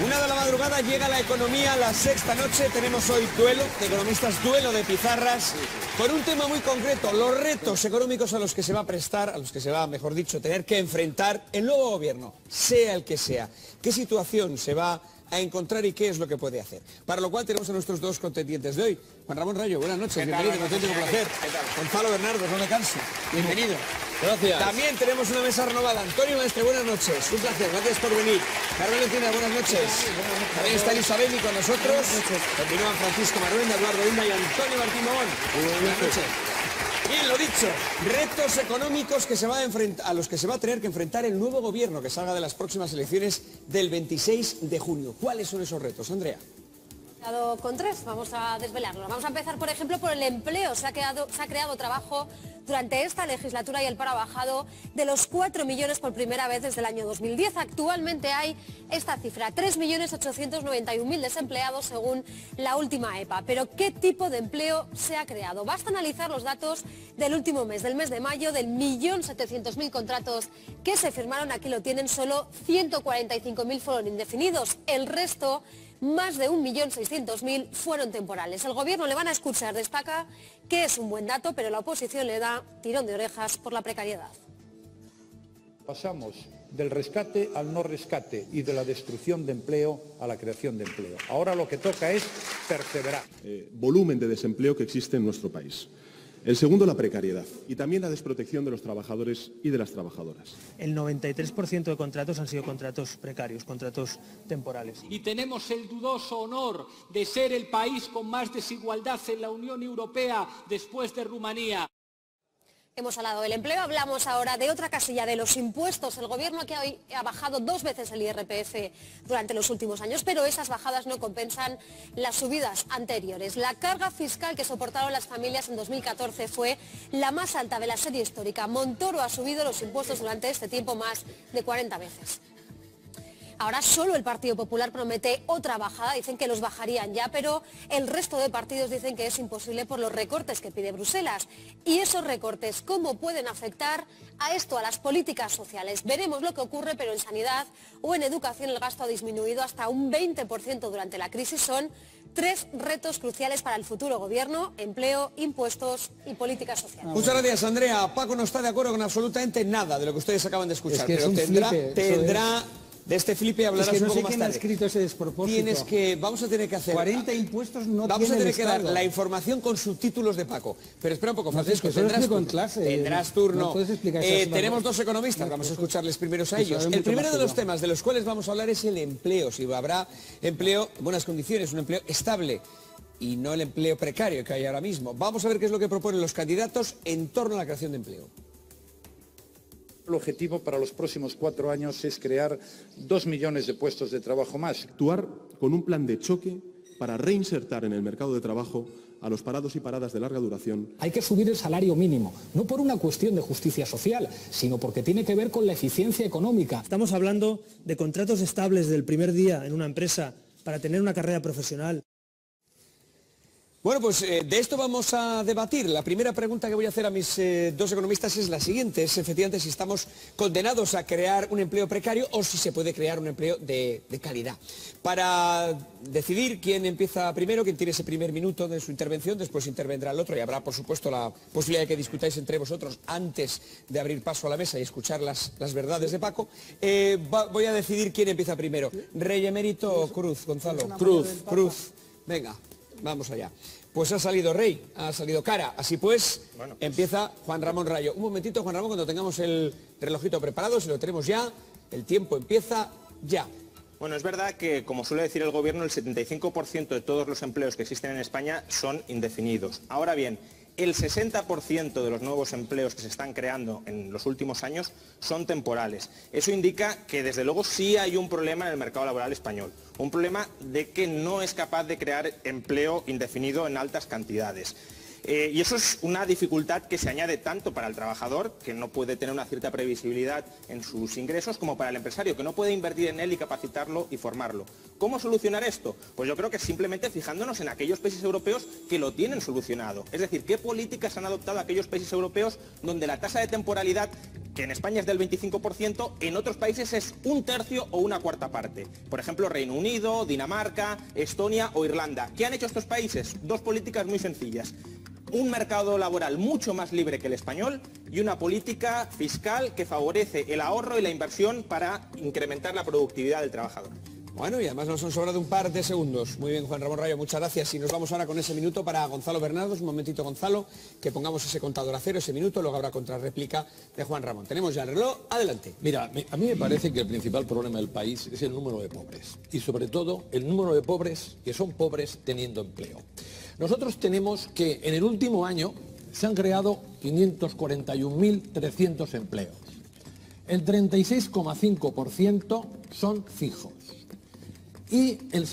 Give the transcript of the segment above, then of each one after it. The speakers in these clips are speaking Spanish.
Una de la madrugada llega la economía, la sexta noche. Tenemos hoy duelo de economistas, duelo de pizarras, con un tema muy concreto: los retos económicos a los que se va a prestar, a los que se va, mejor dicho, tener que enfrentar el nuevo gobierno, sea el que sea. ¿Qué situación se va a encontrar y qué es lo que puede hacer? Para lo cual tenemos a nuestros dos contendientes de hoy. Juan Ramón Rayo, buenas noches, bienvenido, un auténtico placer. Gonzalo Bernardo, no me canso, bienvenido. Gracias. También tenemos una mesa renovada. Antonio Maestre, buenas noches, un placer, gracias por venir. Carmen Encina, buenas noches. También está Isabel y con nosotros. Continúan Francisco Maruenda, Eduardo Inda y Antonio Martín Mogón. Buenas noches. Bien, lo dicho, retos económicos que a los que se va a tener que enfrentar el nuevo gobierno que salga de las próximas elecciones del 26 de junio. ¿Cuáles son esos retos, Andrea? Con tres, vamos a desvelarlos. Vamos a empezar, por ejemplo, por el empleo. Se ha creado trabajo durante esta legislatura y el paro ha bajado de los 4 millones por primera vez desde el año 2010. Actualmente hay esta cifra, 3.891.000 desempleados según la última EPA. Pero ¿qué tipo de empleo se ha creado? Basta analizar los datos del último mes, del mes de mayo, del 1.700.000 contratos que se firmaron. Aquí lo tienen, solo 145.000 fueron indefinidos. El resto, más de 1.600.000 fueron temporales. El gobierno le van a escuchar, destaca que es un buen dato, pero la oposición le da tirón de orejas por la precariedad. Pasamos del rescate al no rescate y de la destrucción de empleo a la creación de empleo. Ahora lo que toca es perseverar. Volumen de desempleo que existe en nuestro país. El segundo, la precariedad y también la desprotección de los trabajadores y de las trabajadoras. El 93% de contratos han sido contratos precarios, contratos temporales. Y tenemos el dudoso honor de ser el país con más desigualdad en la Unión Europea después de Rumanía. Hemos hablado del empleo, hablamos ahora de otra casilla, de los impuestos. El gobierno que hoy ha bajado 2 veces el IRPF durante los últimos años, pero esas bajadas no compensan las subidas anteriores. La carga fiscal que soportaron las familias en 2014 fue la más alta de la serie histórica. Montoro ha subido los impuestos durante este tiempo más de 40 veces. Ahora solo el Partido Popular promete otra bajada, dicen que los bajarían ya, pero el resto de partidos dicen que es imposible por los recortes que pide Bruselas. Y esos recortes, ¿cómo pueden afectar a esto, a las políticas sociales? Veremos lo que ocurre, pero en sanidad o en educación el gasto ha disminuido hasta un 20% durante la crisis. Son 3 retos cruciales para el futuro gobierno: empleo, impuestos y políticas sociales. Muchas gracias, Andrea. Paco no está de acuerdo con absolutamente nada de lo que ustedes acaban de escuchar, es que pero tendrá de este flipe hablarás un poco más tarde. Ha escrito ese despropósito. Vamos a tener que hacer 40 impuestos no vamos a tener que dar Estado. la información con subtítulos de Paco. Pero espera un poco, Francisco, no, tendrás turno. No puedes explicar eso, tenemos 2 economistas, vamos a escucharles primeros a ellos. El primero de los temas de los cuales vamos a hablar es el empleo. Si habrá empleo en buenas condiciones, un empleo estable y no el empleo precario que hay ahora mismo. Vamos a ver qué es lo que proponen los candidatos en torno a la creación de empleo. El objetivo para los próximos 4 años es crear 2 millones de puestos de trabajo más. Actuar con un plan de choque para reinsertar en el mercado de trabajo a los parados y paradas de larga duración. Hay que subir el salario mínimo, no por una cuestión de justicia social, sino porque tiene que ver con la eficiencia económica. Estamos hablando de contratos estables del primer día en una empresa para tener una carrera profesional. Bueno, pues de esto vamos a debatir. La primera pregunta que voy a hacer a mis 2 economistas es la siguiente. Es efectivamente si estamos condenados a crear un empleo precario o si se puede crear un empleo de calidad. Para decidir quién empieza primero, quién tiene ese primer minuto de su intervención, después intervendrá el otro y habrá, por supuesto, la posibilidad de que discutáis entre vosotros antes de abrir paso a la mesa y escuchar las verdades de Paco. Voy a decidir quién empieza primero. Rey emérito o Cruz, Gonzalo. Cruz. Venga. Vamos allá. Pues ha salido Rey, ha salido Cara. Así pues, empieza Juan Ramón Rayo. Un momentito, Juan Ramón, cuando tengamos el relojito preparado, si lo tenemos ya, el tiempo empieza ya. Bueno, es verdad que, como suele decir el gobierno, el 75% de todos los empleos que existen en España son indefinidos. Ahora bien, el 60% de los nuevos empleos que se están creando en los últimos años son temporales. Eso indica que, desde luego, sí hay un problema en el mercado laboral español. Un problema de que no es capaz de crear empleo indefinido en altas cantidades. Y eso es una dificultad que se añade tanto para el trabajador, que no puede tener una cierta previsibilidad en sus ingresos, como para el empresario, que no puede invertir en él y capacitarlo y formarlo. ¿Cómo solucionar esto? Pues yo creo que simplemente fijándonos en aquellos países europeos que lo tienen solucionado. Es decir, ¿qué políticas han adoptado aquellos países europeos donde la tasa de temporalidad, que en España es del 25%, en otros países es 1/3 o 1/4 parte? Por ejemplo, Reino Unido, Dinamarca, Estonia o Irlanda. ¿Qué han hecho estos países? Dos políticas muy sencillas. Un mercado laboral mucho más libre que el español y una política fiscal que favorece el ahorro y la inversión para incrementar la productividad del trabajador. Bueno, y además nos han sobrado un par de segundos. Muy bien, Juan Ramón Rayo, muchas gracias. Y nos vamos ahora con ese minuto para Gonzalo Bernardos. Un momentito, Gonzalo, que pongamos ese contador a cero, ese minuto, luego habrá contrarréplica de Juan Ramón. Tenemos ya el reloj, adelante. Mira, a mí me parece que el principal problema del país es el número de pobres. Y sobre todo, el número de pobres que son pobres teniendo empleo. Nosotros tenemos que en el último año se han creado 541.300 empleos. El 36,5% son fijos y el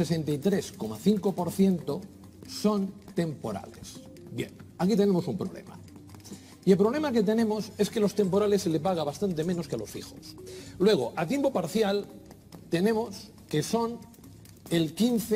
63,5% son temporales. Bien, aquí tenemos un problema. Y el problema que tenemos es que a los temporales se le paga bastante menos que a los fijos. Luego, a tiempo parcial tenemos que son el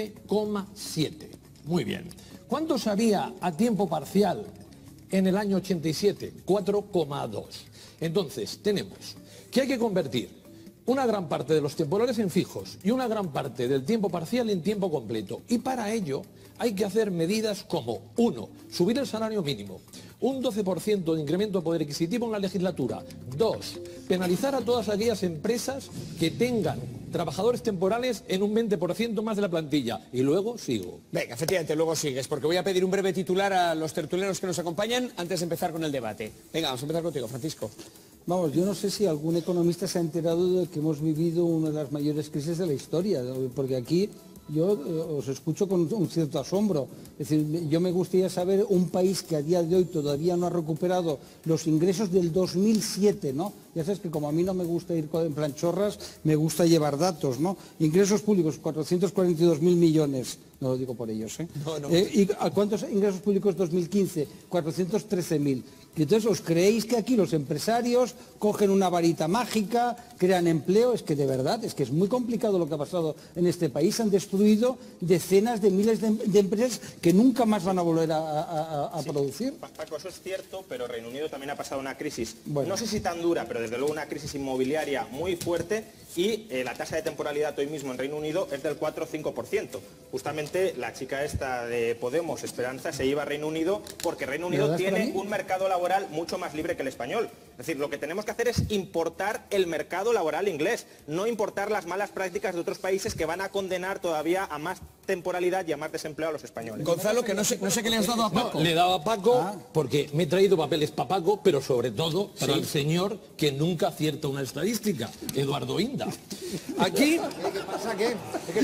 15,7%. Muy bien. ¿Cuántos había a tiempo parcial en el año 87? 4,2. Entonces, tenemos que hay que convertir una gran parte de los temporales en fijos y una gran parte del tiempo parcial en tiempo completo. Y para ello hay que hacer medidas como, 1, subir el salario mínimo, un 12% de incremento de poder adquisitivo en la legislatura. 2, penalizar a todas aquellas empresas que tengan trabajadores temporales en un 20% más de la plantilla. Y luego sigo. Venga, efectivamente, luego sigues, porque voy a pedir un breve titular a los tertulianos que nos acompañan antes de empezar con el debate. Venga, vamos a empezar contigo, Francisco. Vamos, yo no sé si algún economista se ha enterado de que hemos vivido una de las mayores crisis de la historia, porque aquí yo os escucho con un cierto asombro. Es decir, yo me gustaría saber un país que a día de hoy todavía no ha recuperado los ingresos del 2007, ¿no? Ya sabes que como a mí no me gusta ir en plan chorras, me gusta llevar datos, ¿no? Ingresos públicos, 442.000 millones. No lo digo por ellos, ¿eh? No. ¿Y a cuántos ingresos públicos 2015? 413.000. Y entonces, ¿os creéis que aquí los empresarios cogen una varita mágica, crean empleo? Es que de verdad, es que es muy complicado lo que ha pasado en este país. Han destruido decenas de miles de empresas que nunca más van a volver a producir. Paco, eso es cierto, pero Reino Unido también ha pasado una crisis, bueno, no sé si tan dura, pero desde luego una crisis inmobiliaria muy fuerte, y la tasa de temporalidad hoy mismo en Reino Unido es del 4 o 5%. Justamente la chica esta de Podemos, Esperanza, se iba a Reino Unido porque Reino Unido tiene un mercado laboral mucho más libre que el español. Es decir, lo que tenemos que hacer es importar el mercado laboral inglés, no importar las malas prácticas de otros países que van a condenar todavía a más temporalidad y a más desempleo a los españoles. Gonzalo, que no sé qué le has dado a Paco. No, le he dado a Paco porque me he traído papeles para Paco, pero sobre todo para el señor que nunca acierta una estadística, Eduardo Inda. Aquí, ¿Qué pasa? ¿Qué?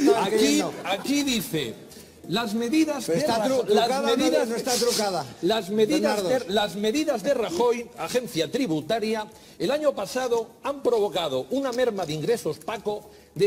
aquí dice... Las medidas no está trucada. Las medidas de Rajoy, agencia tributaria, el año pasado han provocado una merma de ingresos, Paco, de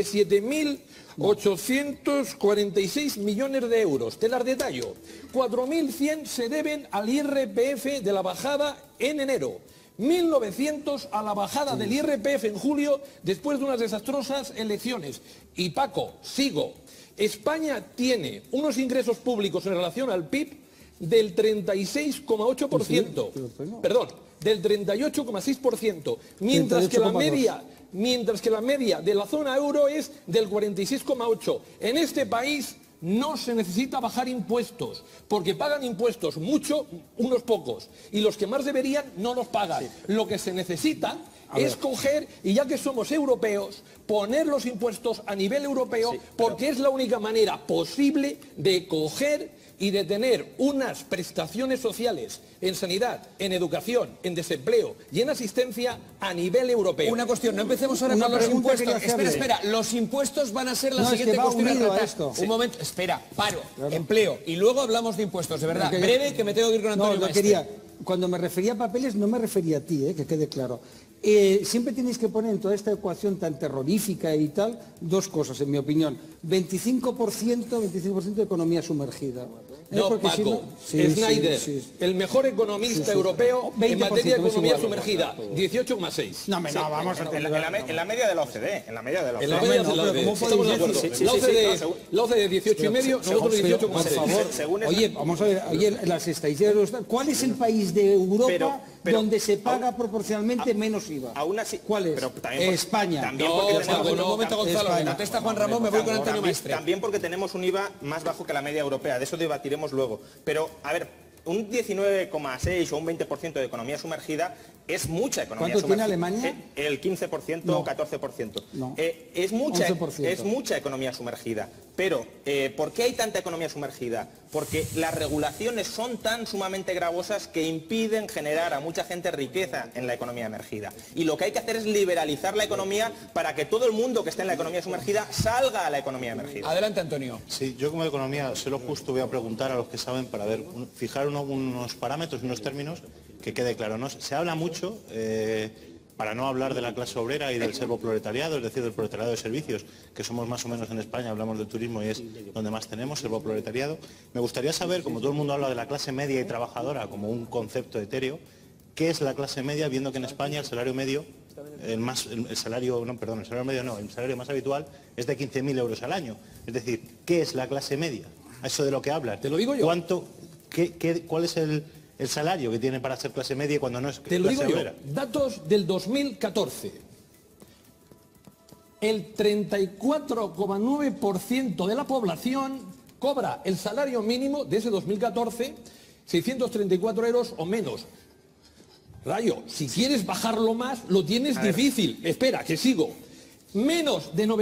7.846 millones de euros. Te las detallo. 4.100 se deben al IRPF de la bajada en enero. 1.900 a la bajada del IRPF en julio después de unas desastrosas elecciones. Y Paco, sigo. España tiene unos ingresos públicos en relación al PIB del 36,8%, perdón, del 38,6%, mientras que la media de la zona euro es del 46,8%. En este país no se necesita bajar impuestos, porque pagan impuestos mucho unos pocos, y los que más deberían no los pagan. Lo que se necesita es coger, y ya que somos europeos, poner los impuestos a nivel europeo, porque es la única manera posible de coger y de tener unas prestaciones sociales en sanidad, en educación, en desempleo y en asistencia a nivel europeo. Una cuestión, no empecemos ahora con los impuestos. Espera, los impuestos van a ser la siguiente cuestión a tratar. Un momento, espera, paro, empleo, y luego hablamos de impuestos, de verdad. Breve, que me tengo que ir con Antonio Maestre. Cuando me refería a papeles, no me refería a ti, que quede claro. Siempre tenéis que poner en toda esta ecuación tan terrorífica y tal, dos cosas, en mi opinión. 25% de economía sumergida. No, porque si Paco, no- Sí, Schneider, sí. el mejor economista europeo en 20%, materia de es economía igual. sumergida, 18,6. No, no, vamos a En la media de la OCDE, en la media de la En la OCDE. media de la OCDE. Estamos de acuerdo. La OCDE 18,5, nosotros 18,6. Por favor, oye, vamos a ver, oye, las estadísticas, ¿cuál es el país de Europa donde se paga proporcionalmente menos IVA? Aún así, ¿Cuál es? pero también por- España. También No, porque Paco, tenemos, no, un momento, Gonzalo, España. me contesta Juan Ramón, me voy con Antonio Maestre. también porque tenemos un IVA más bajo que la media europea, de eso debatiremos luego. Pero, a ver, un 19,6 o un 20% de economía sumergida es mucha economía ¿Cuánto tiene sumergida. Alemania? El 15% o 14%. No. Es mucha 11%. es mucha economía sumergida. Pero, ¿por qué hay tanta economía sumergida? Porque las regulaciones son tan sumamente gravosas que impiden generar a mucha gente riqueza en la economía emergida. Y lo que hay que hacer es liberalizar la economía para que todo el mundo que esté en la economía sumergida salga a la economía emergida. Adelante, Antonio. Sí, yo como economía sé lo justo, voy a preguntar a los que saben para ver, fijar unos parámetros y unos términos que quede claro. ¿No? Se habla mucho, para no hablar de la clase obrera y del servoproletariado, es decir, del proletariado de servicios, que somos más o menos en España, hablamos del turismo y es donde más tenemos, servoproletariado. Me gustaría saber, como todo el mundo habla de la clase media y trabajadora como un concepto etéreo, ¿qué es la clase media, viendo que en España el salario medio, el salario más habitual es de 15.000 euros al año? Es decir, ¿qué es la clase media? A eso de lo que hablas. Te lo digo yo. ¿Cuál es el salario que tiene para ser clase media cuando no es Te lo clase digo yo, obrera? datos del 2014. El 34,9% de la población cobra el salario mínimo de ese 2014, 634 euros o menos. Rayo, si quieres bajarlo más, lo tienes difícil. Espera, que sigo. Menos de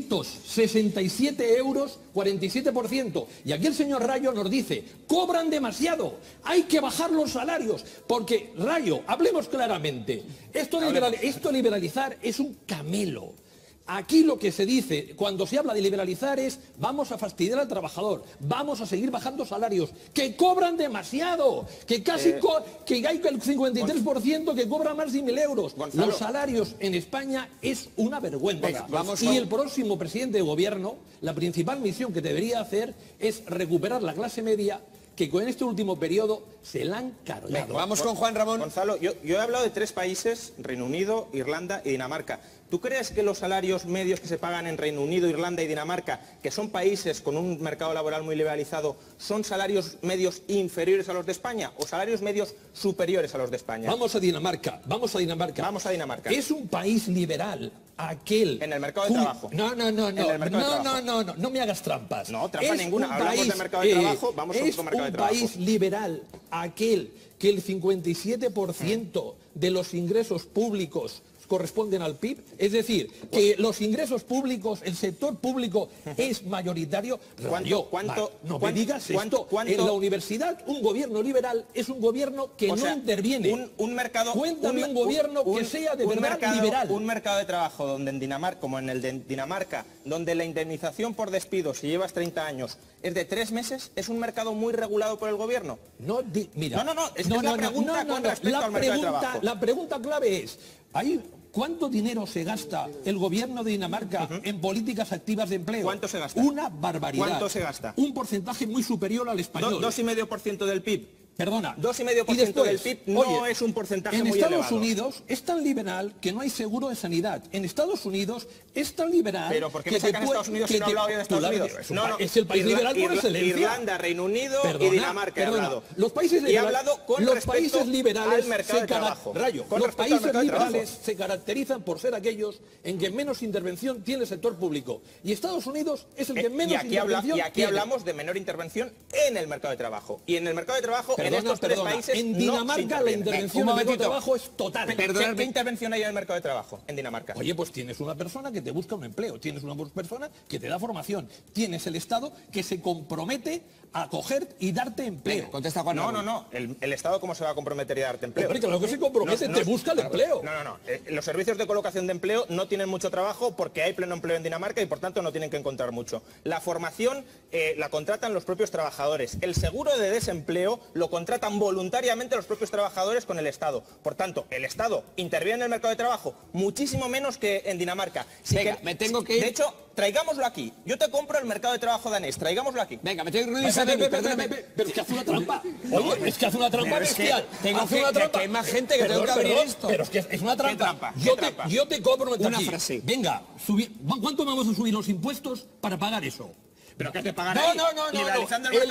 967 euros, 47%. Y aquí el señor Rayo nos dice, cobran demasiado, hay que bajar los salarios. Porque, Rayo, hablemos claramente, esto de liberalizar es un camelo. Aquí lo que se dice cuando se habla de liberalizar es vamos a fastidiar al trabajador, vamos a seguir bajando salarios, que cobran demasiado, que que hay el 53% que cobra más de 1.000 euros. Gonzalo. Los salarios en España es una vergüenza. Venga, vamos y con- el próximo presidente de gobierno, la principal misión que debería hacer es recuperar la clase media que con este último periodo se la han cargado. Venga, vamos con Juan Ramón. Gonzalo, yo he hablado de 3 países, Reino Unido, Irlanda y Dinamarca. ¿Tú crees que los salarios medios que se pagan en Reino Unido, Irlanda y Dinamarca, que son países con un mercado laboral muy liberalizado, son salarios medios inferiores a los de España o salarios medios superiores a los de España? Vamos a Dinamarca, vamos a Dinamarca. Vamos a Dinamarca. Es un país liberal, aquel... En el mercado de trabajo. No, En el mercado de trabajo. no me hagas trampas. No, trampa Es ninguna. un Hablamos de mercado de trabajo, vamos es con mercado de un trabajo. país liberal, aquel que el 57% de los ingresos públicos corresponden al PIB, es decir, que los ingresos públicos, el sector público es mayoritario. No me digas esto. En la universidad, un gobierno liberal es un gobierno que O no sea, interviene. un mercado, Cuéntame un gobierno que sea de verdad liberal. Un mercado de trabajo donde en Dinamarca, como en el de Dinamarca, donde la indemnización por despido, si llevas 30 años, es de 3 meses, es un mercado muy regulado por el gobierno. Mira. Es la pregunta con respecto al mercado de trabajo. La pregunta clave es, ¿cuánto dinero se gasta el gobierno de Dinamarca en políticas activas de empleo? ¿Cuánto se gasta? Una barbaridad. ¿Cuánto se gasta? Un porcentaje muy superior al español. 2,5% del PIB. Perdona. 2,5% del PIB no es un porcentaje muy elevado. En Estados Unidos es tan liberal que no hay seguro de sanidad. En Estados Unidos es tan liberal... Pero ¿por qué me sacan Estados Unidos si no he hablado ya de Estados Unidos? Es el país liberal por excelencia. Irlanda, Reino Unido y Dinamarca he hablado. Los países y he hablado con los respecto países liberales al mercado de trabajo. Los países liberales se caracterizan por ser aquellos en que menos intervención tiene el sector público. Y Estados Unidos es el que menos intervención tiene. Y aquí hablamos de menor intervención en el mercado de trabajo. Y en el mercado de trabajo, en estos 3 países, en Dinamarca la intervención en el mercado de trabajo es total. ¿Qué intervención hay en el mercado de trabajo en Dinamarca? Oye, pues tienes una persona que te busca un empleo, tienes una persona que te da formación, tienes el Estado que se compromete a acoger y darte empleo. Contesta Juan. No. El Estado, ¿cómo se va a comprometer y a darte empleo? Hombre, claro que se compromete, te busca el empleo. No. Los servicios de colocación de empleo no tienen mucho trabajo porque hay pleno empleo en Dinamarca y por tanto no tienen que encontrar mucho. La formación la contratan los propios trabajadores. El seguro de desempleo lo contratan voluntariamente los propios trabajadores con el Estado. Por tanto, el Estado interviene en el mercado de trabajo muchísimo menos que en Dinamarca. Venga, me tengo que ir. De hecho, traigámoslo aquí. Yo te compro el mercado de trabajo danés, traigámoslo aquí. Venga, me tengo que ir. Perdóname. Pero es que hace una trampa. Oye, es que hace una trampa bestial. Tengo que hay más gente que tengo que abrir esto. Pero es que es una trampa. Yo te cobro una frase. Venga, ¿cuánto vamos a subir los impuestos para pagar eso? ¿Pero qué te pagará? No. El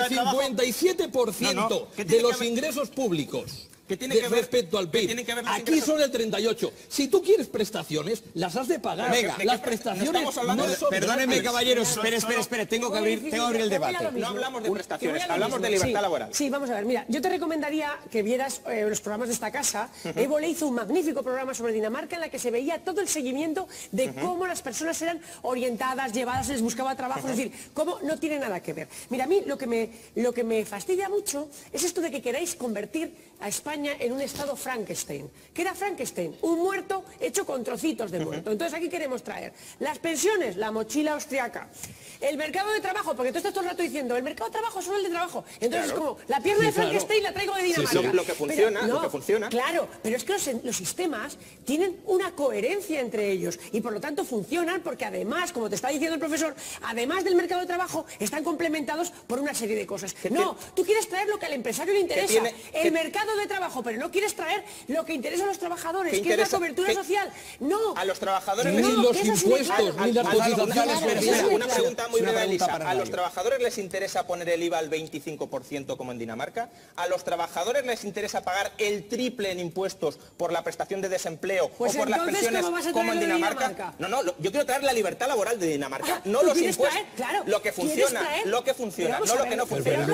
57% de los ingresos públicos respecto al PIB. Aquí son el 38%. Si tú quieres prestaciones, las has de pagar. Venga, las prestaciones no son... Perdónenme, caballeros. Espere. Tengo que abrir el debate. No hablamos de prestaciones, hablamos de libertad laboral. Sí, vamos a ver. Mira, yo te recomendaría que vieras los programas de esta casa. Evo le hizo un magnífico programa sobre Dinamarca en la que se veía todo el seguimiento de cómo las personas eran orientadas, llevadas, les buscaba trabajo. Es decir, cómo no tiene nada que ver. Mira, a mí lo que me fastidia mucho es esto de que queráis convertir a España en un estado Frankenstein. ¿Qué era Frankenstein? Un muerto hecho con trocitos de muerto. Entonces aquí queremos traer las pensiones, la mochila austriaca, el mercado de trabajo, porque tú estás todo el rato diciendo, el mercado de trabajo es solo el de trabajo. Entonces es como, la pierna de Frankenstein la traigo de Dinamarca. Sí, lo que funciona. Claro, pero es que los sistemas tienen una coherencia entre ellos y por lo tanto funcionan porque además, como te está diciendo el profesor, además del mercado de trabajo, están complementados por una serie de cosas. No, tú quieres traer lo que al empresario le interesa, el mercado de trabajo, pero no quieres traer lo que interesa a los trabajadores, que es la cobertura social. No. A los trabajadores ni los impuestos, ni las cotizaciones. Una pregunta muy breve, Elisa. ¿A los trabajadores les interesa poner el IVA al 25% como en Dinamarca? ¿A los trabajadores les interesa pagar el triple en impuestos por la prestación de desempleo o por las pensiones como en Dinamarca? No, yo quiero traer la libertad laboral de Dinamarca, no los impuestos. Lo que funciona, no lo que no funciona.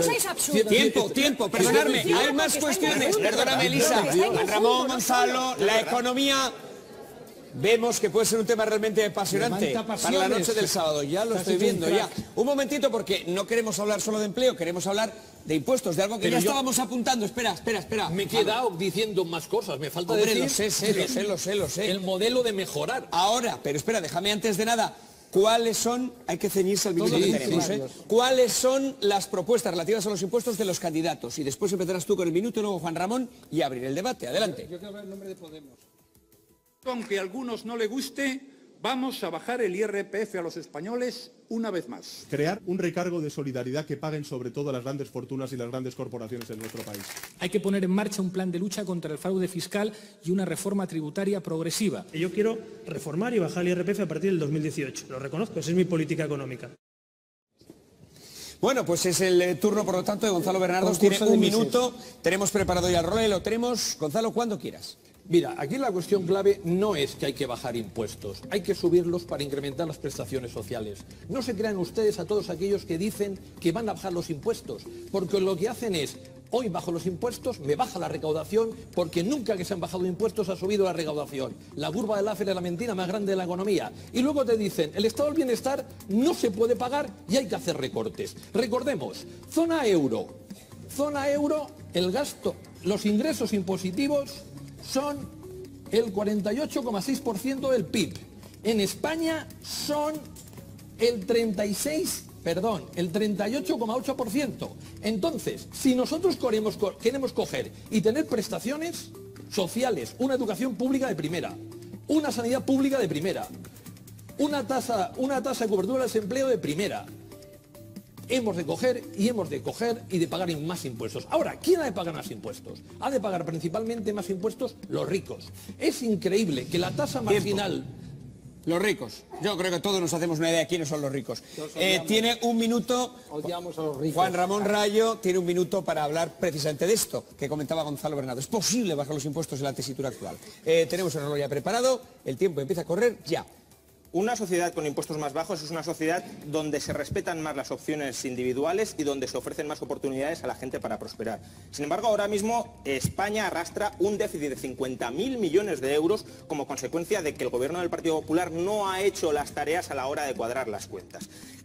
Tiempo, perdonadme, hay más cuestiones. Perdóname, Elisa. Juan Ramón, Gonzalo, la economía. Vemos que puede ser un tema realmente apasionante para la noche del sábado. Ya lo estoy viendo, ya. Un momentito, porque no queremos hablar solo de empleo, queremos hablar de impuestos, de algo que ya estábamos apuntando. Espera. Me he quedado diciendo más cosas. Me falta decir... Lo sé. El modelo de mejorar. Ahora, pero espera, déjame antes de nada... ¿Cuáles son, hay que ceñirse al minuto que tenemos, cuáles son las propuestas relativas a los impuestos de los candidatos? Y después empezarás tú con el minuto y luego Juan Ramón y abrir el debate. Adelante. Yo quiero hablar en nombre de Podemos. Aunque a algunos no le guste, vamos a bajar el IRPF a los españoles una vez más. Crear un recargo de solidaridad que paguen sobre todo las grandes fortunas y las grandes corporaciones en nuestro país. Hay que poner en marcha un plan de lucha contra el fraude fiscal y una reforma tributaria progresiva. Yo quiero reformar y bajar el IRPF a partir del 2018. Lo reconozco, esa es mi política económica. Bueno, pues es el turno, por lo tanto, de Gonzalo Bernardos. Tiene un minuto. Tenemos preparado ya el rol, lo tenemos. Gonzalo, cuando quieras. Mira, aquí la cuestión clave no es que hay que bajar impuestos, hay que subirlos para incrementar las prestaciones sociales. No se crean ustedes a todos aquellos que dicen que van a bajar los impuestos, porque lo que hacen es, hoy bajo los impuestos, me baja la recaudación, porque nunca que se han bajado impuestos ha subido la recaudación. La curva de Laffer es la mentira más grande de la economía. Y luego te dicen, el estado del bienestar no se puede pagar y hay que hacer recortes. Recordemos, zona euro, el gasto, los ingresos impositivos son el 48,6% del PIB. En España son el 38,8%. Entonces, si nosotros queremos coger y tener prestaciones sociales, una educación pública de primera, una sanidad pública de primera, una tasa de cobertura de desempleo de primera, hemos de coger y de pagar más impuestos. Ahora, ¿quién ha de pagar más impuestos? Ha de pagar principalmente más impuestos los ricos. Es increíble que la tasa marginal... Los ricos. Yo creo que todos nos hacemos una idea de quiénes son los ricos. Tiene un minuto... Odiamos a los ricos. Juan Ramón Rayo tiene un minuto para hablar precisamente de esto que comentaba Gonzalo Bernardo. ¿Es posible bajar los impuestos en la tesitura actual? Tenemos el reloj ya preparado, el tiempo empieza a correr ya. Una sociedad con impuestos más bajos es una sociedad donde se respetan más las opciones individuales y donde se ofrecen más oportunidades a la gente para prosperar. Sin embargo, ahora mismo España arrastra un déficit de 50.000 millones de euros como consecuencia de que el gobierno del Partido Popular no ha hecho las tareas a la hora de cuadrar las cuentas.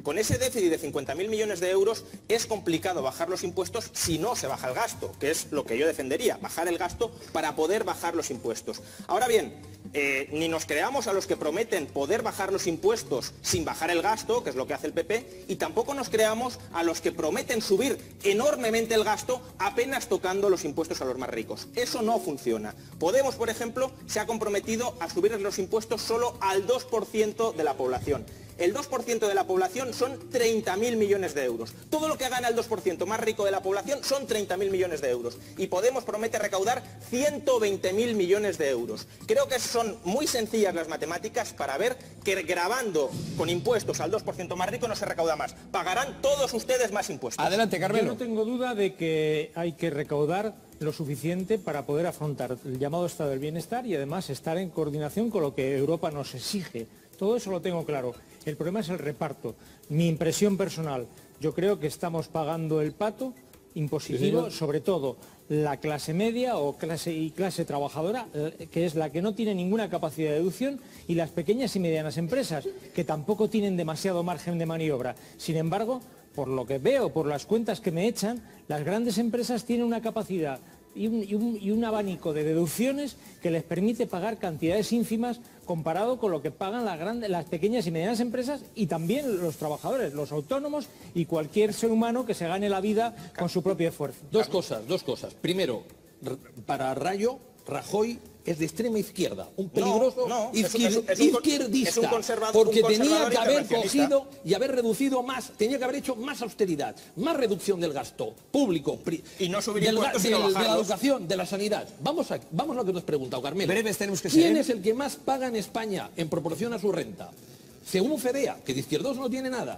con ese déficit de 50.000 millones de euros es complicado bajar los impuestos si no se baja el gasto, que es lo que yo defendería, bajar el gasto para poder bajar los impuestos. Ahora bien, ni nos creamos a los que prometen poder bajar los impuestos sin bajar el gasto, que es lo que hace el PP, y tampoco nos creamos a los que prometen subir enormemente el gasto apenas tocando los impuestos a los más ricos. Eso no funciona. Podemos, por ejemplo, se ha comprometido a subir los impuestos solo al 2% de la población. El 2% de la población son 30.000 millones de euros. Todo lo que gana el 2% más rico de la población son 30.000 millones de euros. Y Podemos promete recaudar 120.000 millones de euros. Creo que son muy sencillas las matemáticas para ver que gravando con impuestos al 2% más rico no se recauda más. Pagarán todos ustedes más impuestos. Adelante, Carmelo. Yo no tengo duda de que hay que recaudar lo suficiente para poder afrontar el llamado estado del bienestar y además estar en coordinación con lo que Europa nos exige. Todo eso lo tengo claro. El problema es el reparto. Mi impresión personal, yo creo que estamos pagando el pato impositivo, sobre todo la clase media o clase trabajadora, que es la que no tiene ninguna capacidad de deducción, y las pequeñas y medianas empresas, que tampoco tienen demasiado margen de maniobra. Sin embargo, por lo que veo, por las cuentas que me echan, las grandes empresas tienen una capacidad y un abanico de deducciones que les permite pagar cantidades ínfimas comparado con lo que pagan las pequeñas y medianas empresas y también los trabajadores, los autónomos y cualquier ser humano que se gane la vida con su propio esfuerzo. Dos cosas. Primero, para Rajoy es de extrema izquierda, un peligroso izquierdista, porque tenía que haber cogido y haber reducido más, tenía que haber hecho más austeridad, más reducción del gasto público, y no subir de la educación, de la sanidad. Vamos a lo que nos has preguntado, Carmelo. Breves tenemos que ¿Quién es el que más paga en España en proporción a su renta? Según FEDEA, que de izquierdos no tiene nada,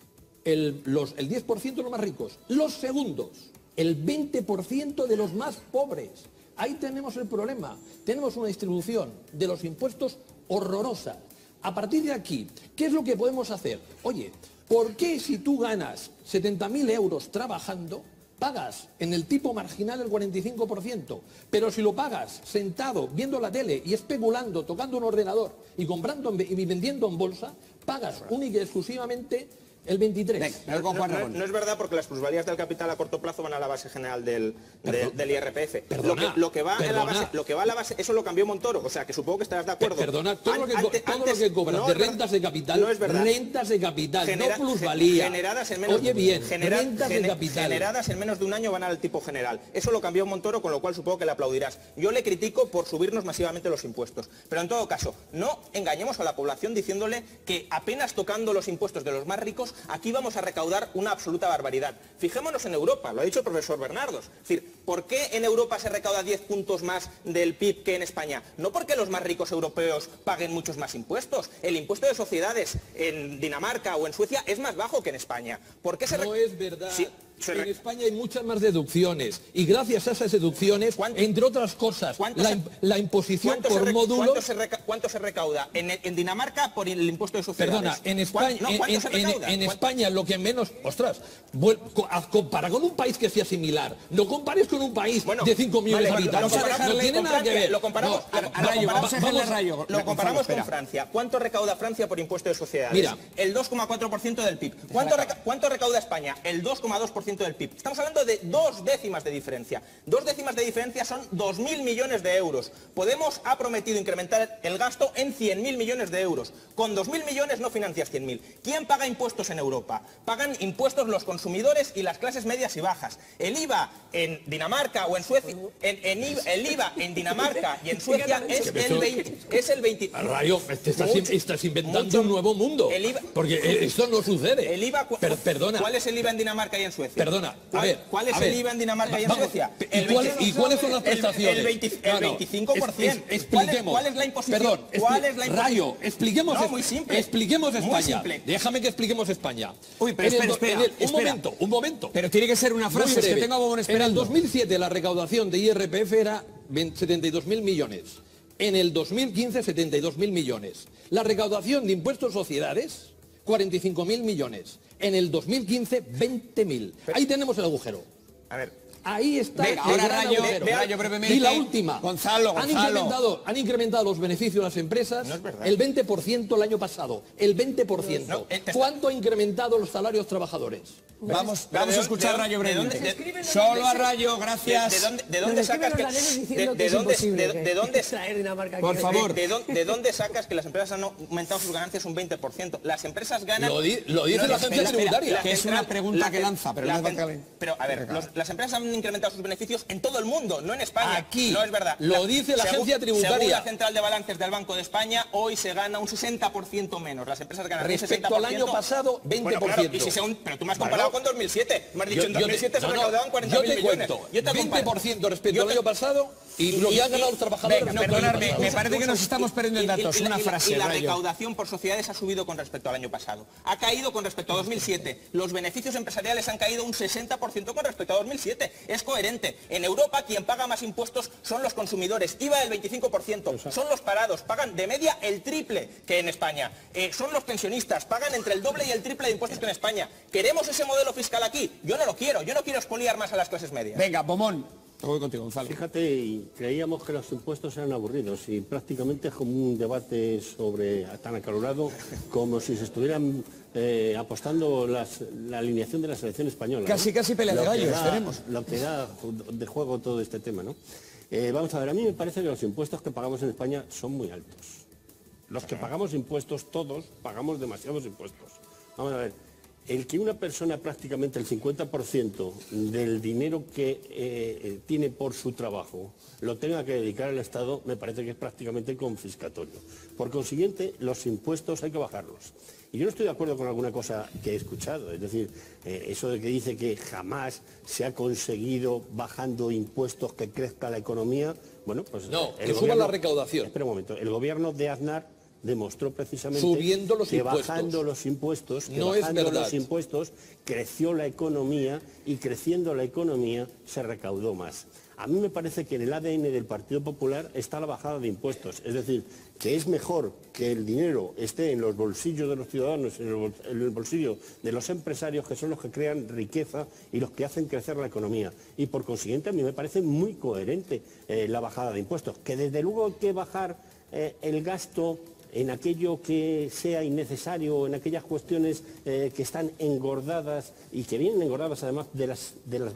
el 10% de los más ricos. Los segundos, el 20% de los más pobres. Ahí tenemos el problema. Tenemos una distribución de los impuestos horrorosa. A partir de aquí, ¿qué es lo que podemos hacer? Oye, ¿por qué si tú ganas 70.000 euros trabajando, pagas en el tipo marginal el 45%? Pero si lo pagas sentado, viendo la tele y especulando, tocando un ordenador y comprando y vendiendo en bolsa, pagas única y exclusivamente el 23. No es verdad, porque las plusvalías del capital a corto plazo van a la base general del IRPF. Lo que va a la base, eso lo cambió Montoro, o sea que supongo que estarás de acuerdo. Perdona, todo lo que cobras de rentas de capital, no es verdad. Rentas de capital, no plusvalía. Generadas en menos, rentas de capital. Generadas en menos de un año van al tipo general. Eso lo cambió Montoro, con lo cual supongo que le aplaudirás. Yo le critico por subirnos masivamente los impuestos. Pero en todo caso, no engañemos a la población diciéndole que apenas tocando los impuestos de los más ricos, aquí vamos a recaudar una absoluta barbaridad. Fijémonos en Europa, lo ha dicho el profesor Bernardos. Es decir, ¿por qué en Europa se recauda 10 puntos más del PIB que en España? No porque los más ricos europeos paguen muchos más impuestos. El impuesto de sociedades en Dinamarca o en Suecia es más bajo que en España. ¿Por qué no es verdad? Sí, en España hay muchas más deducciones y gracias a esas deducciones, entre otras cosas, la imposición por módulos... ¿Cuánto se recauda en Dinamarca por el impuesto de sociedades? Perdona, en España, en España lo que menos... Ostras, compara con un país que sea similar. No compares con un país de 5 millones de habitantes. No tiene nada que ver. Lo comparamos con Francia. ¿Cuánto recauda Francia por impuesto de sociedades? Mira, el 2,4% del PIB. ¿Cuánto recauda España? El 2,2% del PIB. Estamos hablando de 2 décimas de diferencia. 2 décimas de diferencia son 2.000 millones de euros. Podemos ha prometido incrementar el gasto en 100.000 millones de euros. Con 2.000 millones no financias 100.000. ¿Quién paga impuestos en Europa? Pagan impuestos los consumidores y las clases medias y bajas. El IVA en Dinamarca o en Suecia, el IVA en Dinamarca y en Suecia es el 20. Rayo, estás inventando un nuevo mundo. Porque esto no sucede. El IVA, perdona. ¿Cuál es el IVA en Dinamarca y en Suecia? Perdona, ¿cuál es el IVA en Dinamarca y en Suecia? ¿Y cuáles son las prestaciones? El 25%. Expliquemos. ¿Cuál es la imposición? Perdón, ¿Cuál es la imposición? Rayo, expliquemos. No, muy simple. Expliquemos España. Muy simple. Déjame que expliquemos España. Uy, pero espera. Un momento. Pero tiene que ser una frase, es que tengo a esperando. En el 2007 la recaudación de IRPF era 72.000 millones. En el 2015 72.000 millones. La recaudación de impuestos sociedades 45.000 millones. En el 2015 20.000. Ahí tenemos el agujero. A ver, Ahí está. Venga, ahora Rayo brevemente. Y la última. Gonzalo. Han incrementado los beneficios de las empresas el 20% el año pasado. El 20%. No, ¿cuánto ha incrementado los salarios trabajadores? Vamos a escuchar a Rayo brevemente. Solo a Rayo, gracias. ¿De dónde sacas que por favor, de dónde sacas que las empresas han aumentado sus ganancias un 20%? Las empresas ganan. Lo dice la agencia tributaria. Que es una pregunta que lanza, pero a ver, las empresas han incrementado sus beneficios en todo el mundo, no en España. Aquí no es verdad. Lo dice la agencia tributaria. Según la central de balances del Banco de España, hoy se gana un 60% menos. Las empresas ganan respecto al año pasado 20%. Bueno, claro, pero tú me has comparado con 2007. Me has dicho en 2007 se recaudaban 40.000 millones. Yo te 20% respecto al año pasado y lo que han ganado los trabajadores. Venga, perdonadme, me parece que nos estamos perdiendo en datos. Una frase. Y la recaudación por sociedades ha subido con respecto al año pasado. Ha caído con respecto a 2007. Los beneficios empresariales han caído un 60% con respecto a 2007. Es coherente. En Europa quien paga más impuestos son los consumidores. IVA del 25%. Son los parados. Pagan de media el triple que en España. Son los pensionistas. Pagan entre el doble y el triple de impuestos que en España. ¿Queremos ese modelo fiscal aquí? Yo no lo quiero. Yo no quiero expoliar más a las clases medias. Venga, Pomón. Voy contigo, Gonzalo. Fíjate, creíamos que los impuestos eran aburridos y prácticamente es como un debate tan acalorado como si se estuvieran apostando la alineación de la selección española. Casi pelea de gallos tenemos. Lo que da de juego todo este tema, ¿no? Vamos a ver, a mí me parece que los impuestos que pagamos en España son muy altos. Los que pagamos impuestos, todos, pagamos demasiados impuestos. Vamos a ver. El que una persona prácticamente el 50% del dinero que tiene por su trabajo lo tenga que dedicar al Estado, me parece que es prácticamente confiscatorio. Por consiguiente, los impuestos hay que bajarlos. Y yo no estoy de acuerdo con alguna cosa que he escuchado, es decir, eso de que dice que jamás se ha conseguido bajando impuestos que crezca la economía, bueno, pues... No, que suba la recaudación. Espera un momento, el gobierno de Aznar demostró precisamente subiendo los que impuestos. bajando los impuestos, los impuestos creció la economía y creciendo la economía se recaudó más. A mí me parece que en el ADN del Partido Popular está la bajada de impuestos, es decir, que es mejor que el dinero esté en los bolsillos de los ciudadanos, en el bolsillo de los empresarios, que son los que crean riqueza y los que hacen crecer la economía. Y por consiguiente a mí me parece muy coherente la bajada de impuestos, que desde luego hay que bajar el gasto en aquello que sea innecesario, en aquellas cuestiones que están engordadas y que vienen engordadas además de las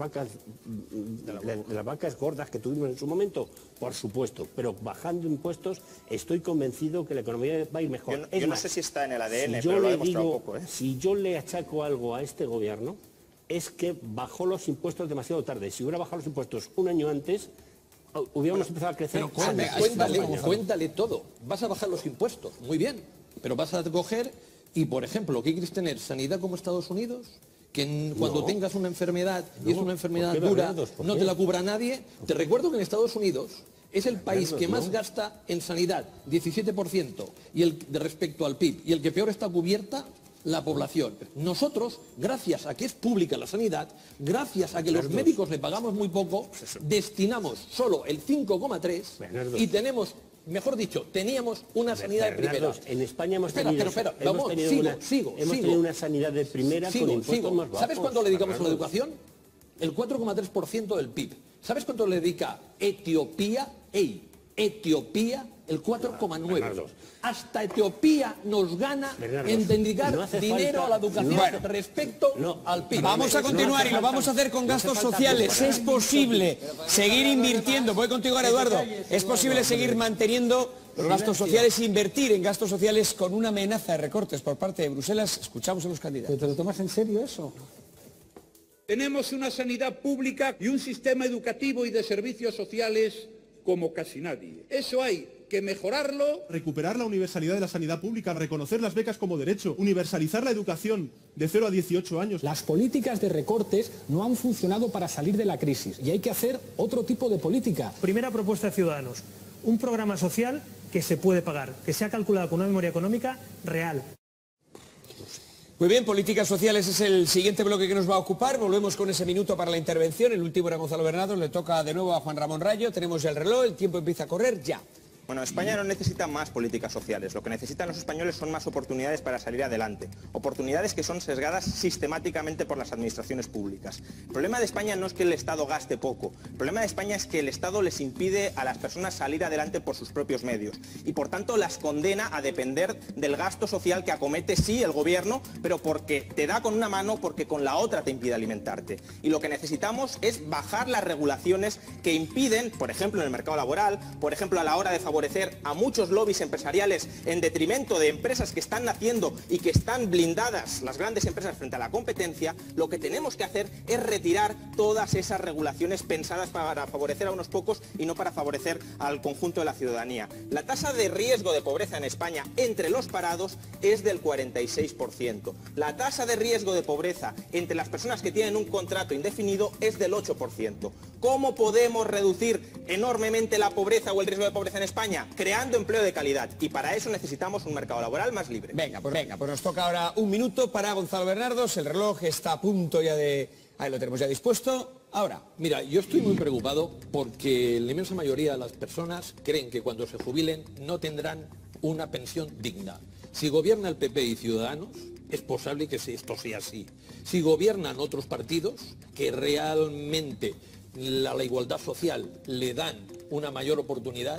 vacas gordas que tuvimos en su momento, por supuesto, pero bajando impuestos estoy convencido que la economía va a ir mejor. Yo no sé si está en el ADN, pero lo ha demostrado poco. Si yo le achaco algo a este gobierno es que bajó los impuestos demasiado tarde. Si hubiera bajado los impuestos un año antes, hubiéramos empezado a crecer. Pero cuéntale todo. Vas a bajar los impuestos, muy bien, pero vas a coger y, por ejemplo, ¿qué quieres tener? ¿Sanidad como Estados Unidos? Que cuando tengas una enfermedad y es una enfermedad dura, no te la cubra nadie. Te recuerdo que en Estados Unidos es el país que más gasta en sanidad, 17%, y respecto al PIB, y el que peor está cubierta la población. Nosotros, gracias a que es pública la sanidad, gracias a que los médicos le pagamos muy poco, destinamos solo el 5,3 y tenemos, mejor dicho, teníamos una sanidad de primera. En España hemos tenido una sanidad de primera con impuestos más bajos. ¿Sabes cuánto le dedicamos a la educación? El 4,3% del PIB. ¿Sabes cuánto le dedica Etiopía? Etiopía, el 4,9. Hasta Etiopía nos gana en dedicar dinero a la educación respecto al PIB. Vamos a continuar y lo vamos a hacer con gastos sociales. Es posible seguir invirtiendo. Voy contigo ahora, Eduardo. Es posible seguir manteniendo los gastos sociales e invertir en gastos sociales con una amenaza de recortes por parte de Bruselas. Escuchamos a los candidatos. ¿Te lo tomas en serio eso? Tenemos una sanidad pública y un sistema educativo y de servicios sociales como casi nadie. Eso hay que mejorarlo. Recuperar la universalidad de la sanidad pública, reconocer las becas como derecho, universalizar la educación de 0 a 18 años. Las políticas de recortes no han funcionado para salir de la crisis y hay que hacer otro tipo de política. Primera propuesta de Ciudadanos, un programa social que se puede pagar, que sea calculado con una memoria económica real. Muy bien, políticas sociales es el siguiente bloque que nos va a ocupar. Volvemos con ese minuto para la intervención. El último era Gonzalo Bernardo, le toca de nuevo a Juan Ramón Rayo. Tenemos ya el reloj, el tiempo empieza a correr ya. Bueno, España no necesita más políticas sociales. Lo que necesitan los españoles son más oportunidades para salir adelante. Oportunidades que son sesgadas sistemáticamente por las administraciones públicas. El problema de España no es que el Estado gaste poco. El problema de España es que el Estado les impide a las personas salir adelante por sus propios medios. Y por tanto las condena a depender del gasto social que acomete sí el gobierno, pero porque te da con una mano, porque con la otra te impide alimentarte. Y lo que necesitamos es bajar las regulaciones que impiden, por ejemplo en el mercado laboral, por ejemplo a la hora de favorecer a muchos lobbies empresariales en detrimento de empresas que están naciendo y que están blindadas, las grandes empresas, frente a la competencia. Lo que tenemos que hacer es retirar todas esas regulaciones pensadas para favorecer a unos pocos y no para favorecer al conjunto de la ciudadanía. La tasa de riesgo de pobreza en España entre los parados es del 46%. La tasa de riesgo de pobreza entre las personas que tienen un contrato indefinido es del 8%. ¿Cómo podemos reducir enormemente la pobreza o el riesgo de pobreza en España? Creando empleo de calidad. Y para eso necesitamos un mercado laboral más libre. Venga, pues nos toca ahora un minuto para Gonzalo Bernardos. El reloj está a punto ya de... Ahí lo tenemos ya dispuesto. Ahora. Mira, yo estoy muy preocupado porque la inmensa mayoría de las personas creen que cuando se jubilen no tendrán una pensión digna. Si gobierna el PP y Ciudadanos, es posible que esto sea así. Si gobiernan otros partidos que realmente la igualdad social le dan una mayor oportunidad,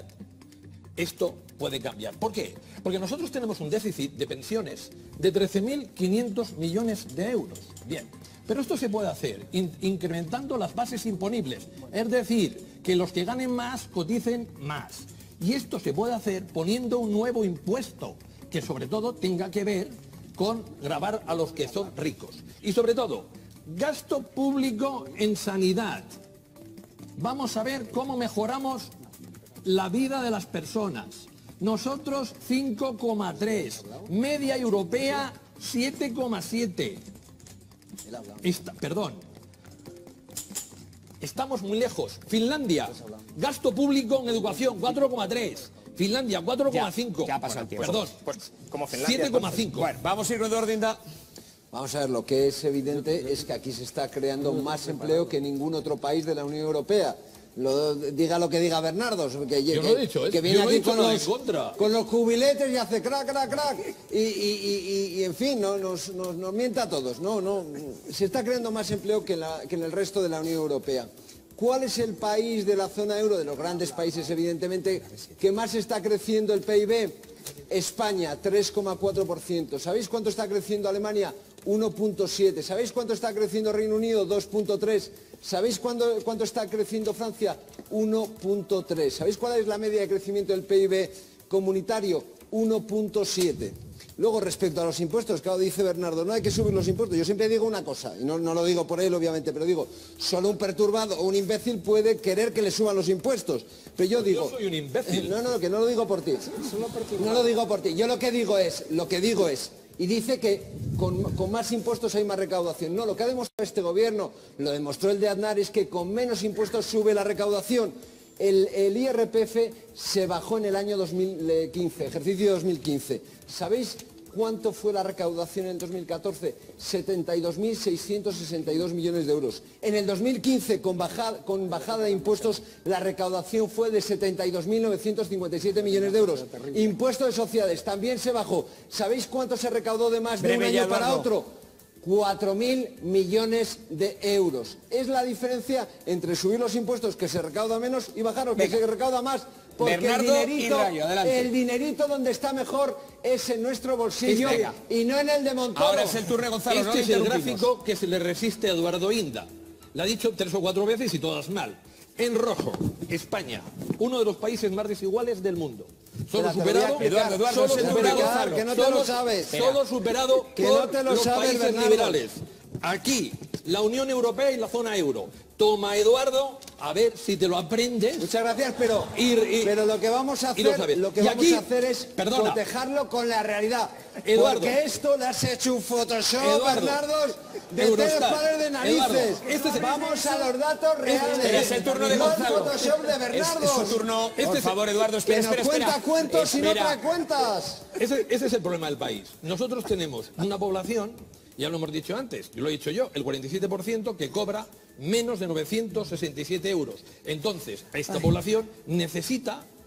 esto puede cambiar. ¿Por qué? Porque nosotros tenemos un déficit de pensiones de 13.500 millones de euros. Bien, pero esto se puede hacer incrementando las bases imponibles, es decir, que los que ganen más coticen más. Y esto se puede hacer poniendo un nuevo impuesto que sobre todo tenga que ver con gravar a los que son ricos. Y sobre todo, gasto público en sanidad. Vamos a ver cómo mejoramos la vida de las personas. Nosotros 5,3, media europea 7,7. Perdón. Estamos muy lejos. Finlandia, gasto público en educación 4,3. Finlandia 4,5. Ya ha pasado el tiempo. Perdón. Pues como Finlandia. 7,5. Bueno, vamos a ir con Ordinda. Vamos a ver, lo que es evidente es que aquí se está creando más empleo que en ningún otro país de la Unión Europea. Diga lo que diga Bernardos, yo no he dicho, que viene aquí con los cubiletes y hace crack, crack, crack, y en fin, nos mienta a todos. No, se está creando más empleo que en el resto de la Unión Europea. ¿Cuál es el país de la zona euro, de los grandes países evidentemente, que más está creciendo el PIB? España, 3,4%. ¿Sabéis cuánto está creciendo Alemania? 1,7. ¿Sabéis cuánto está creciendo Reino Unido? 2,3. ¿Sabéis cuánto está creciendo Francia? 1,3. ¿Sabéis cuál es la media de crecimiento del PIB comunitario? 1,7. Luego, respecto a los impuestos, claro, dice Bernardo, no hay que subir los impuestos. Yo siempre digo una cosa, y no lo digo por él, obviamente, pero digo, solo un perturbado o un imbécil puede querer que le suban los impuestos. Pero yo digo... Yo soy un imbécil. No, que no lo digo por ti. No lo digo por ti. Yo lo que digo es, y dice que con más impuestos hay más recaudación. No, lo que ha demostrado este gobierno, lo demostró el de Aznar, es que con menos impuestos sube la recaudación. El IRPF se bajó en el año 2015, ejercicio 2015. ¿Sabéis cuánto fue la recaudación en 2014? 72.662 millones de euros. En el 2015, con bajada de impuestos, la recaudación fue de 72.957 millones de euros. Impuesto de sociedades también se bajó. ¿Sabéis cuánto se recaudó de más de un año para otro? 4.000 millones de euros. Es la diferencia entre subir los impuestos, que se recauda menos, y bajarlos, que se recauda más. Porque Bernardo el dinerito donde está mejor es en nuestro bolsillo y no en el de Montoro. Ahora es el turno de Gonzalo. Este es el gráfico que se le resiste a Eduardo Inda. Lo ha dicho 3 o 4 veces y todas mal. En rojo, España, uno de los países más desiguales del mundo. Solo superado, que no te lo sabes. Solo superado por los países liberales. Aquí, la Unión Europea y la zona euro. Toma, Eduardo, a ver si te lo aprendes. Muchas gracias, pero lo que vamos a hacer, es cotejarlo con la realidad. Eduardo, porque esto le has hecho un Photoshop, Bernardos, de tres pares de narices. Vamos a los datos reales. Es el turno de Gonzalo. Photoshop de Bernardos. Es su turno, por favor, Eduardo, espera. Que nos cuenta cuentos y no trae cuentas. Ese es el problema del país. Nosotros tenemos una población, ya lo hemos dicho antes, yo lo he dicho yo, el 47% que cobra menos de 967 euros. Entonces, esta población necesita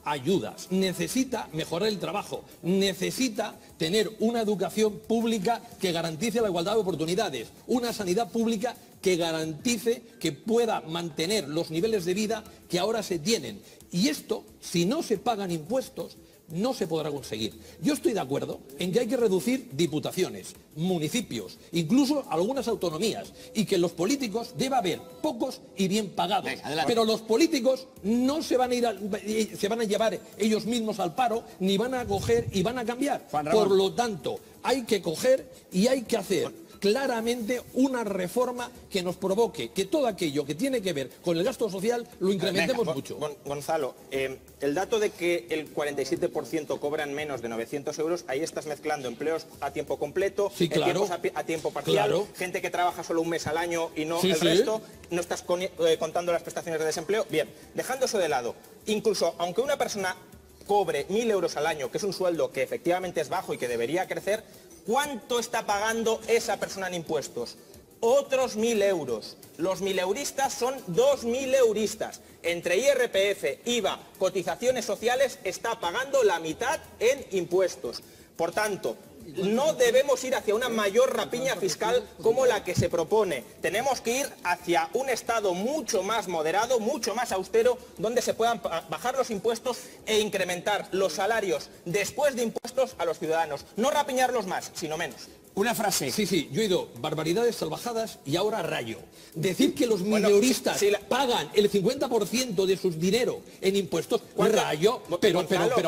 ayudas, necesita mejorar el trabajo, necesita tener una educación pública que garantice la igualdad de oportunidades, una sanidad pública que garantice que pueda mantener los niveles de vida que ahora se tienen. Y esto, si no se pagan impuestos, no se podrá conseguir. Yo estoy de acuerdo en que hay que reducir diputaciones, municipios, incluso algunas autonomías, y que los políticos debe haber pocos y bien pagados. Pero los políticos no se van a llevar ellos mismos al paro, ni van a coger y van a cambiar. Por lo tanto, hay que coger y hay que hacer claramente una reforma que nos provoque que todo aquello que tiene que ver con el gasto social lo incrementemos mucho. Gonzalo, el dato de que el 47% cobran menos de 900 euros, ahí estás mezclando empleos a tiempo completo, sí, claro, tiempos a tiempo parcial, claro, gente que trabaja solo un mes al año y no el resto, no estás contando las prestaciones de desempleo. Bien, dejando eso de lado, incluso aunque una persona cobre 1.000 euros al año, que es un sueldo que efectivamente es bajo y que debería crecer, ¿cuánto está pagando esa persona en impuestos? Otros 1.000 euros. Los 1.000euristas son 2.000 euristas. Entre IRPF, IVA, cotizaciones sociales, está pagando la mitad en impuestos. Por tanto, no debemos ir hacia una mayor rapiña fiscal como la que se propone. Tenemos que ir hacia un Estado mucho más moderado, mucho más austero, donde se puedan bajar los impuestos e incrementar los salarios después de impuestos a los ciudadanos. No rapiñarlos más, sino menos. Una frase. Sí, yo he oído barbaridades salvajadas y ahora rayo. Decir que los mileuristas pagan el 50% de su dinero en impuestos, rayo, pero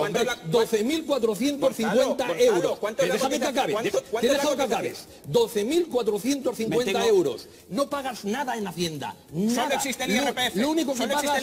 12.450 euros. Déjame que acabe, te he dejado que acabes. 12.450 euros. No pagas nada en Hacienda. Nada. Solo existe el IRPF. Lo único que pagas...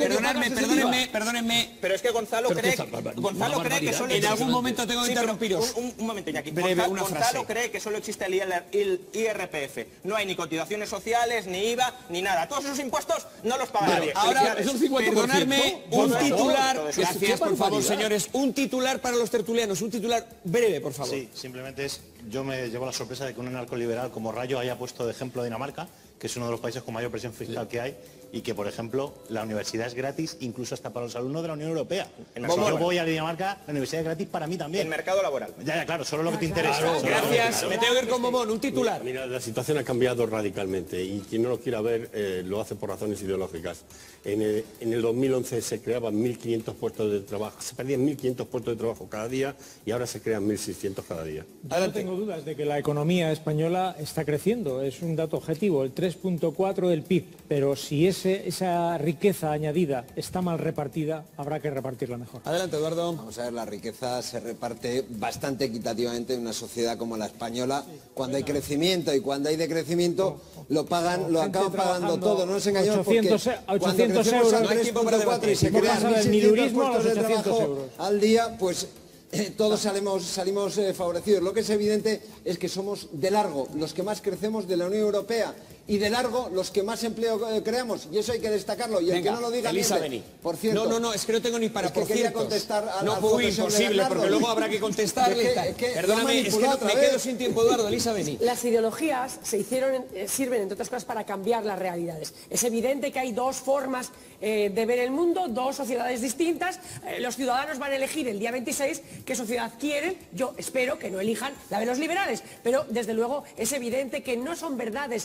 Perdónenme. Pero es que Gonzalo cree que solo... En algún momento tengo que interrumpiros. Un momento, Iñaki. Breve, una frase. Gonzalo cree que solo existe el IRPF. No hay ni cotizaciones sociales, ni IVA, ni nada. Todos esos impuestos no los paga nadie. Ahora, perdonadme, un titular. Gracias, por favor, señores. Un titular para los tertulianos. Un titular breve, por favor. Sí, simplemente yo me llevo la sorpresa de que un narcoliberal como Rayo haya puesto de ejemplo a Dinamarca, que es uno de los países con mayor presión fiscal que hay, y que, por ejemplo, la universidad es gratis incluso hasta para los alumnos de la Unión Europea. Si yo voy a Dinamarca, la universidad es gratis para mí también. El mercado laboral. Ya, claro, solo lo que te interesa. Claro, gracias. Me tengo que ir con Momón. Un titular. Mira, la situación ha cambiado radicalmente y quien no lo quiera ver lo hace por razones ideológicas. En el 2011 se creaban 1.500 puestos de trabajo, se perdían 1.500 puestos de trabajo cada día y ahora se crean 1.600 cada día. Yo no tengo dudas de que la economía española está creciendo, es un dato objetivo, el 3,4 del PIB, pero si esa riqueza añadida está mal repartida, habrá que repartirla mejor. Adelante, Eduardo. Vamos a ver, la riqueza se reparte bastante equitativamente en una sociedad como la española. Cuando hay crecimiento y cuando hay decrecimiento, lo acaban pagando todo. No nos engañemos porque cuando crecemos al 3,4 y se crean 1.600 puestos de trabajo al día, pues todos salimos favorecidos. Lo que es evidente es que somos de largo los que más crecemos de la Unión Europea y de largo los que más empleo creamos, y eso hay que destacarlo. Y el que no lo diga, Elisa Beni. Por cierto. No, es que no tengo ni para es que quería contestar a no fue imposible, porque luego habrá que contestarle. Perdóname, es que me quedo sin tiempo, Eduardo. Elisa Beni. Las ideologías sirven, entre otras cosas, para cambiar las realidades. Es evidente que hay dos formas de ver el mundo, dos sociedades distintas. Los ciudadanos van a elegir el día 26 qué sociedad quieren. Yo espero que no elijan la de los liberales, pero desde luego es evidente que no son verdades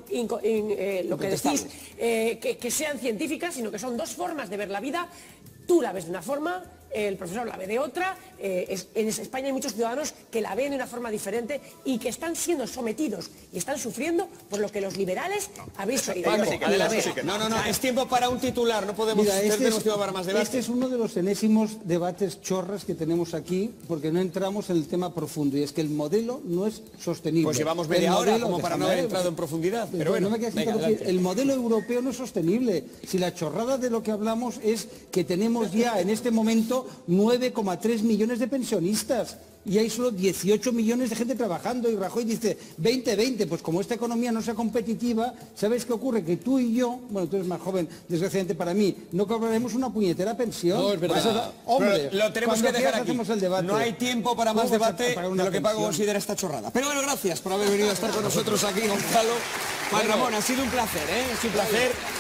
lo que decís que sean científicas, sino que son dos formas de ver la vida. Tú la ves de una forma, el profesor la ve de otra. En España hay muchos ciudadanos que la ven de una forma diferente y que están siendo sometidos y están sufriendo por lo que los liberales habéis oído. No, es tiempo para un titular, no podemos para más debate. Este es uno de los enésimos debates chorras que tenemos aquí, porque no entramos en el tema profundo, y es que el modelo no es sostenible. Pues llevamos media hora como para no haber entrado en profundidad. Pero bueno, no me decir, el modelo europeo no es sostenible. Si la chorrada de lo que hablamos es que tenemos ya en este momento 9,3 millones de pensionistas y hay solo 18 millones de gente trabajando, y Rajoy dice 20-20, pues como esta economía no sea competitiva, ¿sabes qué ocurre? Que tú y yo, bueno, tú eres más joven, desgraciadamente para mí, no cobraremos una puñetera pensión. No, es verdad. Hombre, lo tenemos que dejar aquí. No hay tiempo para más debate de lo que Paco considera esta chorrada. Pero bueno, gracias por haber venido a estar con nosotros aquí, Gonzalo. Juan Ramón, ha sido un placer, ¿eh? Es un placer.